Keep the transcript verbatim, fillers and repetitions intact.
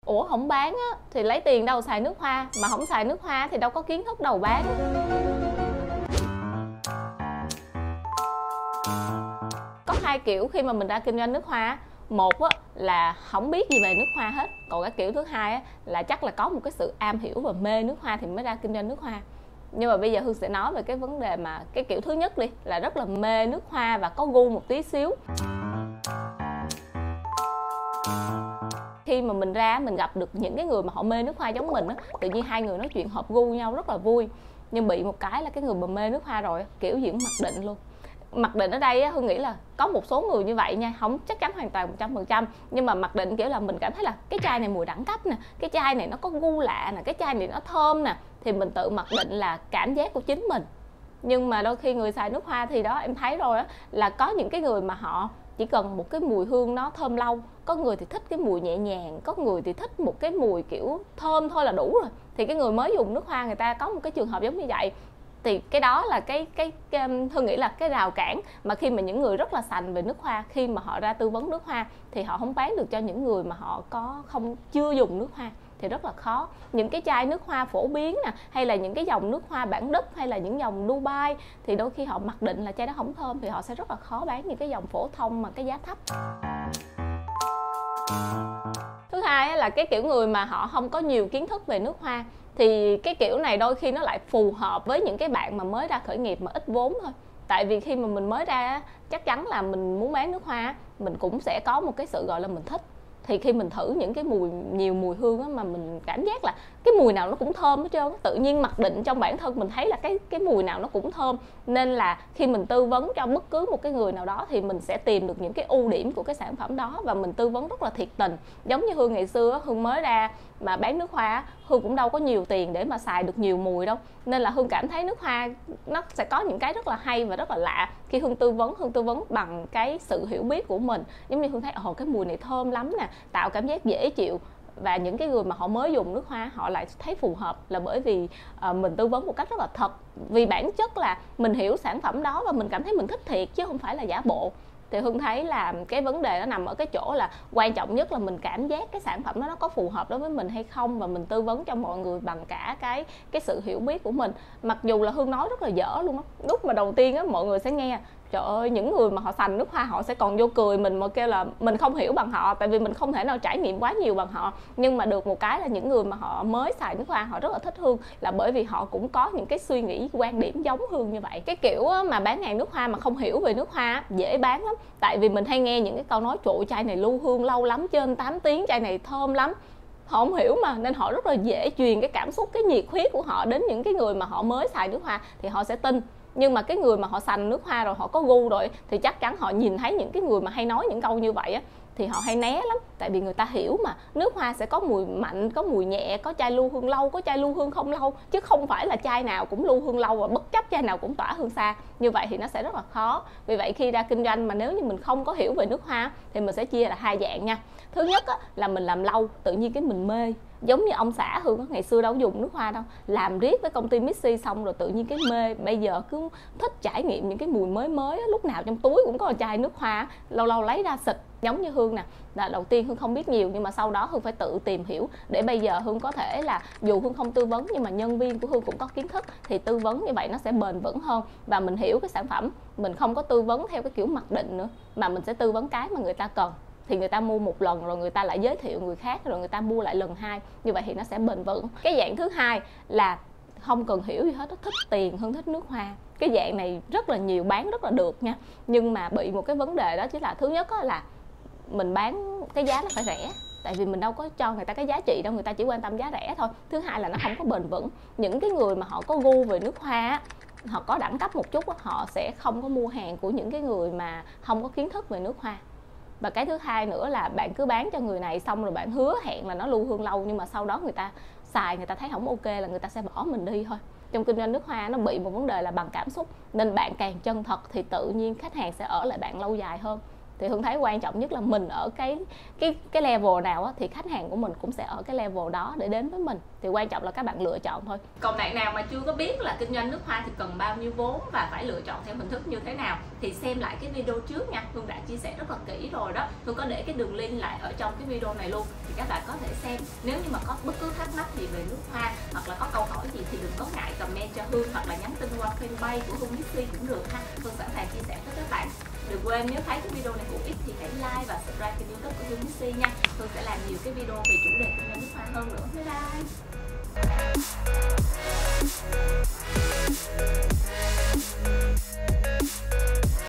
Ủa không bán á thì lấy tiền đâu xài nước hoa, mà không xài nước hoa thì đâu có kiến thức đâu bán. Có hai kiểu khi mà mình ra kinh doanh nước hoa. Một á, là không biết gì về nước hoa hết. Còn cái kiểu thứ hai á, là chắc là có một cái sự am hiểu và mê nước hoa thì mới ra kinh doanh nước hoa. Nhưng mà bây giờ Hương sẽ nói về cái vấn đề mà cái kiểu thứ nhất đi, là rất là mê nước hoa và có gu một tí xíu. Khi mà mình ra mình gặp được những cái người mà họ mê nước hoa giống mình á, tự nhiên hai người nói chuyện hợp gu nhau rất là vui. Nhưng bị một cái là cái người mà mê nước hoa rồi kiểu gì cũng mặc định luôn. Mặc định ở đây á, Hương nghĩ là có một số người như vậy nha, không chắc chắn hoàn toàn một trăm phần trăm, nhưng mà mặc định kiểu là mình cảm thấy là cái chai này mùi đẳng cấp nè, cái chai này nó có gu lạ nè, cái chai này nó thơm nè, thì mình tự mặc định là cảm giác của chính mình. Nhưng mà đôi khi người xài nước hoa thì đó, em thấy rồi á, là có những cái người mà họ chỉ cần một cái mùi hương nó thơm lâu. Có người thì thích cái mùi nhẹ nhàng, có người thì thích một cái mùi kiểu thơm thôi là đủ rồi. Thì cái người mới dùng nước hoa người ta có một cái trường hợp giống như vậy. Thì cái đó là cái cái, cái Hương nghĩ là cái rào cản mà khi mà những người rất là sành về nước hoa, khi mà họ ra tư vấn nước hoa thì họ không bán được cho những người mà họ có không chưa dùng nước hoa thì rất là khó. Những cái chai nước hoa phổ biến nè, hay là những cái dòng nước hoa bản đất, hay là những dòng Dubai, thì đôi khi họ mặc định là chai đó không thơm thì họ sẽ rất là khó bán những cái dòng phổ thông mà cái giá thấp. Thứ hai là cái kiểu người mà họ không có nhiều kiến thức về nước hoa, thì cái kiểu này đôi khi nó lại phù hợp với những cái bạn mà mới ra khởi nghiệp mà ít vốn thôi. Tại vì khi mà mình mới ra chắc chắn là mình muốn bán nước hoa, mình cũng sẽ có một cái sự gọi là mình thích. Thì khi mình thử những cái mùi nhiều mùi hương á, mà mình cảm giác là cái mùi nào nó cũng thơm hết trơn, tự nhiên mặc định trong bản thân mình thấy là cái cái mùi nào nó cũng thơm, nên là khi mình tư vấn cho bất cứ một cái người nào đó thì mình sẽ tìm được những cái ưu điểm của cái sản phẩm đó và mình tư vấn rất là thiệt tình. Giống như Hương ngày xưa, Hương mới ra mà bán nước hoa, Hương cũng đâu có nhiều tiền để mà xài được nhiều mùi đâu, nên là Hương cảm thấy nước hoa nó sẽ có những cái rất là hay và rất là lạ. Khi Hương tư vấn, Hương tư vấn bằng cái sự hiểu biết của mình. Giống như Hương thấy ồ cái mùi này thơm lắm nè, tạo cảm giác dễ chịu, và những cái người mà họ mới dùng nước hoa họ lại thấy phù hợp là bởi vì uh, mình tư vấn một cách rất là thật. Vì bản chất là mình hiểu sản phẩm đó và mình cảm thấy mình thích thiệt chứ không phải là giả bộ. Thì Hương thấy là cái vấn đề nó nằm ở cái chỗ là quan trọng nhất là mình cảm giác cái sản phẩm đó nó có phù hợp đối với mình hay không, và mình tư vấn cho mọi người bằng cả cái cái sự hiểu biết của mình. Mặc dù là Hương nói rất là dở luôn á, lúc mà đầu tiên á mọi người sẽ nghe trời ơi, những người mà họ xành nước hoa họ sẽ còn vô cười mình mà kêu là mình không hiểu bằng họ, tại vì mình không thể nào trải nghiệm quá nhiều bằng họ. Nhưng mà được một cái là những người mà họ mới xài nước hoa họ rất là thích Hương, là bởi vì họ cũng có những cái suy nghĩ quan điểm giống Hương như vậy. Cái kiểu mà bán hàng nước hoa mà không hiểu về nước hoa dễ bán lắm, tại vì mình hay nghe những cái câu nói trội chai này lưu hương lâu lắm, trên tám tiếng, chai này thơm lắm. Họ không hiểu mà, nên họ rất là dễ truyền cái cảm xúc, cái nhiệt huyết của họ đến những cái người mà họ mới xài nước hoa thì họ sẽ tin. Nhưng mà cái người mà họ xành nước hoa rồi, họ có gu rồi thì chắc chắn họ nhìn thấy những cái người mà hay nói những câu như vậy á thì họ hay né lắm. Tại vì người ta hiểu mà, nước hoa sẽ có mùi mạnh, có mùi nhẹ, có chai lưu hương lâu, có chai lưu hương không lâu, chứ không phải là chai nào cũng lưu hương lâu và bất chấp chai nào cũng tỏa hương xa. Như vậy thì nó sẽ rất là khó. Vì vậy khi ra kinh doanh mà nếu như mình không có hiểu về nước hoa thì mình sẽ chia là hai dạng nha. Thứ nhất á, là mình làm lâu tự nhiên cái mình mê, giống như ông xã Hương ngày xưa đâu có dùng nước hoa đâu, làm riết với công ty Missy xong rồi tự nhiên cái mê, bây giờ cứ thích trải nghiệm những cái mùi mới mới, lúc nào trong túi cũng có một chai nước hoa, lâu lâu lấy ra xịt. Giống như Hương nè, là đầu tiên Hương không biết nhiều, nhưng mà sau đó Hương phải tự tìm hiểu để bây giờ Hương có thể là dù Hương không tư vấn nhưng mà nhân viên của Hương cũng có kiến thức, thì tư vấn như vậy nó sẽ bền vững hơn và mình hiểu cái sản phẩm. Mình không có tư vấn theo cái kiểu mặc định nữa, mà mình sẽ tư vấn cái mà người ta cần, thì người ta mua một lần rồi người ta lại giới thiệu người khác, rồi người ta mua lại lần hai, như vậy thì nó sẽ bền vững. Cái dạng thứ hai là không cần hiểu gì hết, thích tiền hơn thích nước hoa. Cái dạng này rất là nhiều, bán rất là được nha, nhưng mà bị một cái vấn đề đó chính là thứ nhất là mình bán cái giá nó phải rẻ, tại vì mình đâu có cho người ta cái giá trị đâu, người ta chỉ quan tâm giá rẻ thôi. Thứ hai là nó không có bền vững. Những cái người mà họ có gu về nước hoa, họ có đẳng cấp một chút, họ sẽ không có mua hàng của những cái người mà không có kiến thức về nước hoa. Và cái thứ hai nữa là bạn cứ bán cho người này xong rồi bạn hứa hẹn là nó lưu hương lâu, nhưng mà sau đó người ta xài, người ta thấy không ok là người ta sẽ bỏ mình đi thôi. Trong kinh doanh nước hoa nó bị một vấn đề là bằng cảm xúc, nên bạn càng chân thật thì tự nhiên khách hàng sẽ ở lại bạn lâu dài hơn. Thì Hương thấy quan trọng nhất là mình ở cái cái cái level nào á, thì khách hàng của mình cũng sẽ ở cái level đó để đến với mình. Thì quan trọng là các bạn lựa chọn thôi. Còn bạn nào mà chưa có biết là kinh doanh nước hoa thì cần bao nhiêu vốn và phải lựa chọn theo hình thức như thế nào thì xem lại cái video trước nha. Hương đã chia sẻ rất là kỹ rồi đó. Hương có để cái đường link lại ở trong cái video này luôn, thì các bạn có thể xem. Nếu như mà có bất cứ thắc mắc gì về nước hoa hoặc là có câu hỏi gì thì đừng có ngại comment cho Hương, hoặc là nhắn tin qua fanpage của Hương Mixi cũng được ha. Hương sẵn sàng chia sẻ với các bạn. Đừng quên nếu thấy cái video này hữu ích thì hãy like và subscribe kênh YouTube của Hương Mixi nha. Hương sẽ làm nhiều cái video về chủ đề kinh doanh nước hoa hơn nữa. Bye bye.